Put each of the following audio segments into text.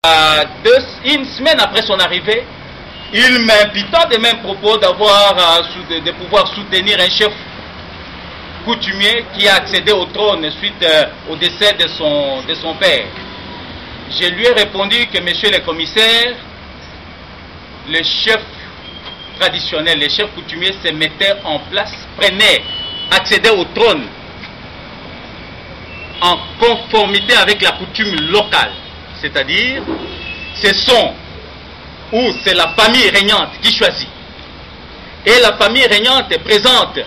Une semaine après son arrivée, il m'imputa des mêmes propos de pouvoir soutenir un chef coutumier qui a accédé au trône suite au décès de son père. Je lui ai répondu que, monsieur le commissaire, le chef traditionnel, les chefs coutumiers se mettaient en place, accédaient au trône en conformité avec la coutume locale. C'est-à-dire, c'est la famille régnante qui choisit. Et la famille régnante présente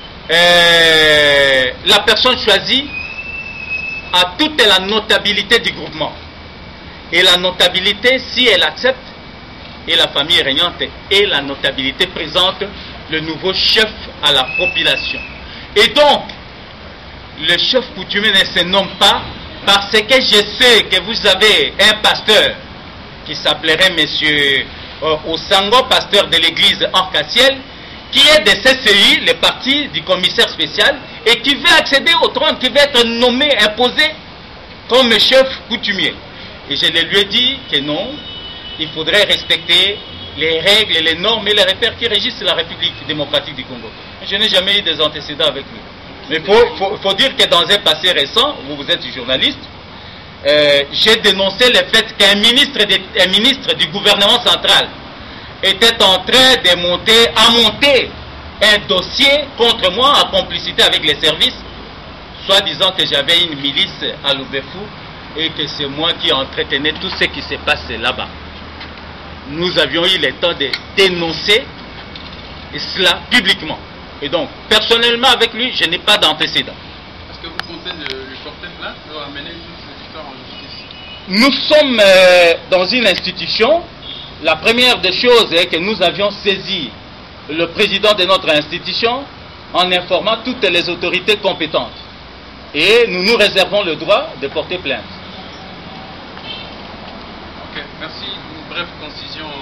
la personne choisie à toute la notabilité du groupement. Et la notabilité, si elle accepte, et la famille régnante et la notabilité présente le nouveau chef à la population. Et donc, le chef coutumier ne se nomme pas parce que je sais que vous avez un pasteur qui s'appellerait monsieur Osango, pasteur de l'église Orcaciel, qui est de CCI, le parti du commissaire spécial, et qui veut accéder au trône, qui veut être nommé, imposé comme chef coutumier. Et je lui ai dit que non, il faudrait respecter les règles, les normes et les repères qui régissent la République démocratique du Congo. Je n'ai jamais eu des antécédents avec lui. Mais il faut dire que dans un passé récent, vous êtes journaliste, j'ai dénoncé le fait qu'un ministre du gouvernement central était en train de monter un dossier contre moi en complicité avec les services, soit disant que j'avais une milice à Lubefou et que c'est moi qui entretenais tout ce qui se passe là-bas. Nous avions eu le temps de dénoncer cela publiquement. Et donc, personnellement avec lui, je n'ai pas d'antécédent. Est-ce que vous comptez lui porter plainte ou amener toute cette histoire en justice? Nous sommes dans une institution. La première des choses est que nous avions saisi le président de notre institution en informant toutes les autorités compétentes. Et nous nous réservons le droit de porter plainte. Ok, merci. Une brève concision.